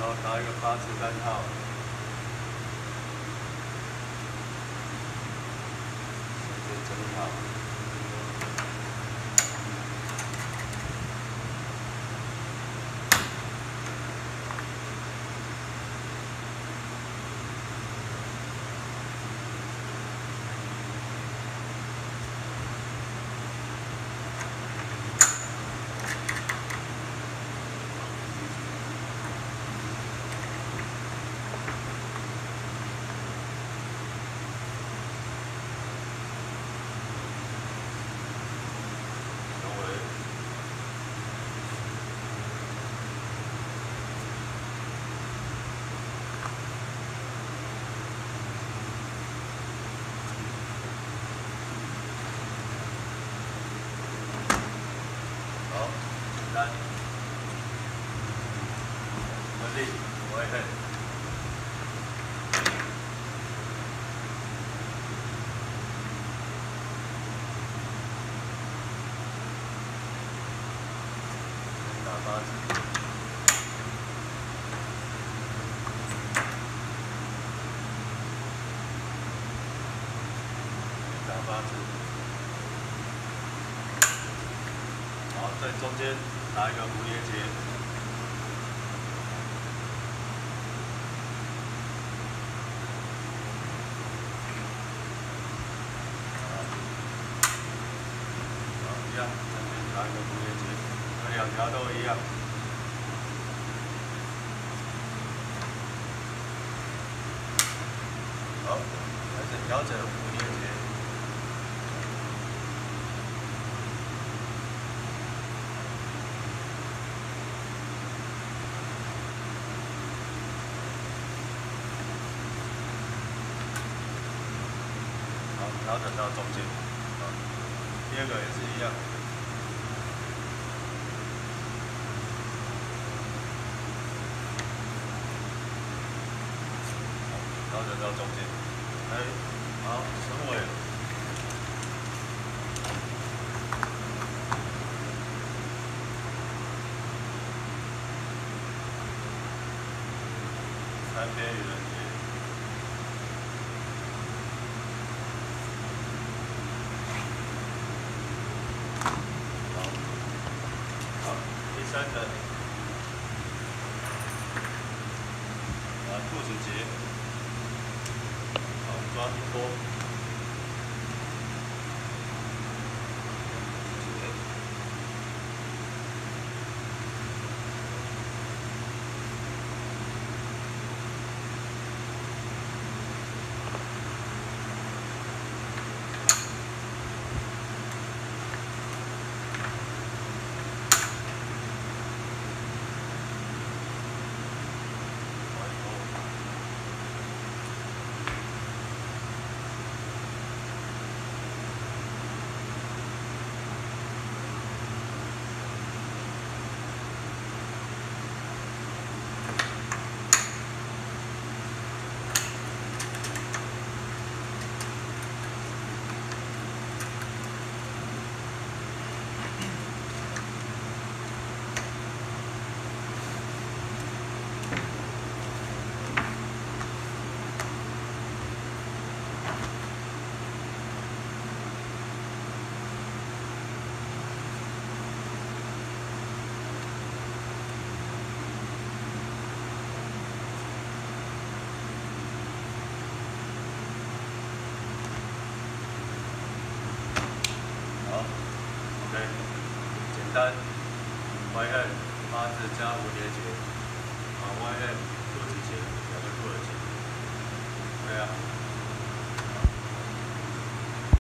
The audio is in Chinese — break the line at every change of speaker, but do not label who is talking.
后打一个8次单号，先整理好。 单，合力，我也很。打8次。打8次。好，在中间。 打一个蝴蝶结，好，一样，这边打一个蝴蝶结，这2条都一样。好，开始调整蝴蝶结。 调整到中间，第2个也是一样，调整到中间，好，升尾，3边愚人节。 3个，兔子结，好，抓一波。 简单，怀恨8字加蝴蝶结。